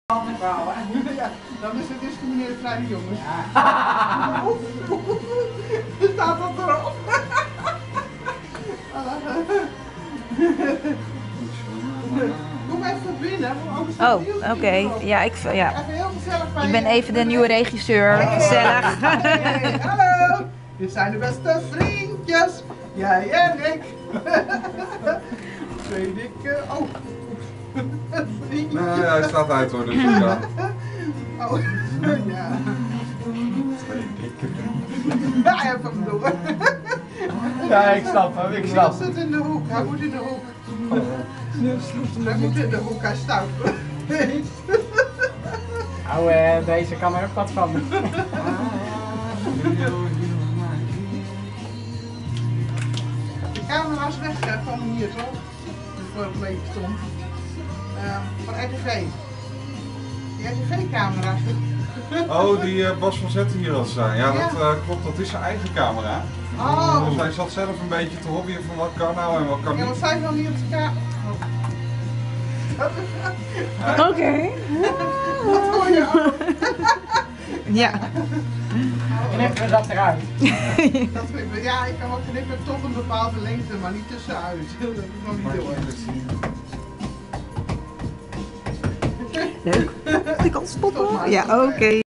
Ja, dan is het discrimineervrij, jongens. Ja. Staat dat erop? Kom even binnen. Oh, oké. Ja, Even heel gezellig bij ik ben even de nieuwe regisseur. Gezellig. Hey, hallo. Dit zijn de beste vriendjes. Jij en ik. Twee dikke... Oh. Vriendjes. Nee, hij staat uit hoor, dus ja. Oh, ja. Twee dikke. Ja, even hem door. Ja, ik snap hem, ik snap Hij zit in de hoek, hij moet in de hoek. Hij moet in de hoek, hij stout. Nou, deze kan er ook wat van. De camera is weg van hier toch? Die vorige week stond. Van RTV. Die RTV-camera. Oh, die Bas van Zetten hier had staan. Ja, dat klopt, dat is zijn eigen camera. Oh. Dus hij zat zelf een beetje te hobbyen van wat kan nou en wat kan Ja, niet. wat zijn dan niet op de camera? Oké. Dat hoor je ook. Ja. Knippen we dat eruit. Ja, ik kan wel knippen tot een bepaalde lengte, maar niet tussenuit. Dat is nog niet door. Leuk. Ik kan stoppen. Ja, oké.